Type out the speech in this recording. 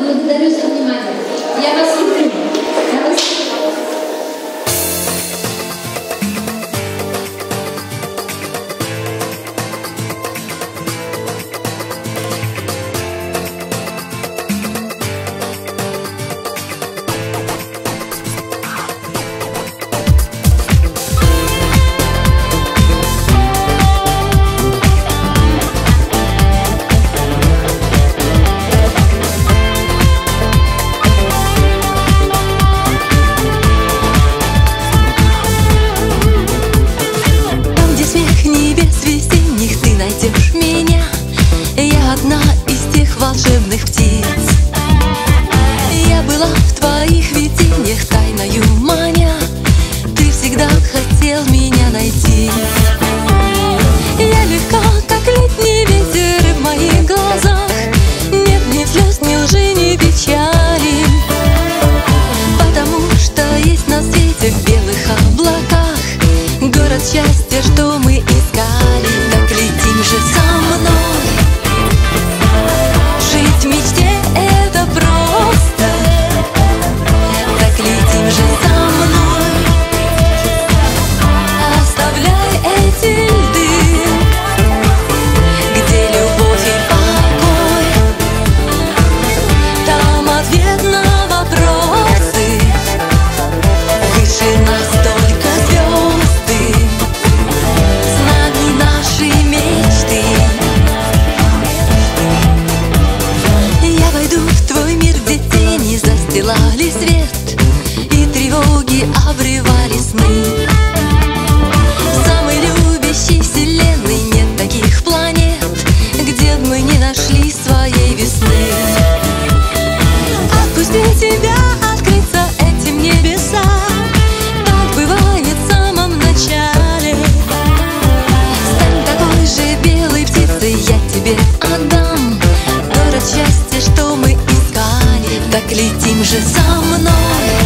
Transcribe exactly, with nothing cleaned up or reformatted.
Благодарю за внимание. Я вас люблю. Я вас... волшебных птиц. Я была в твоих видениях, тайною маня. Ты всегда хотел меня найти. Я легка, как летний ветер в моих глазах. Нет ни слез, ни лжи, ни печали. Потому что есть на свете в белых облаках город счастья, что мы искали. Так летим же со мной. Жить в мечте — это просто. Так летим же со мной. Оставляй эти льды, где любовь и покой. Там ответ на вопросы. Выше нас только звезды. С нами наши мечты. Застилали свет, и тревоги обрывали сны. В самой любящей вселенной нет таких планет, где бы мы не нашли своей весны. Отпусти тебя, открыться этим небесам. Так бывает в самом начале. Стань такой же белой птицей, я тебе отдам город счастья, что мы искали. Так летим же со мной.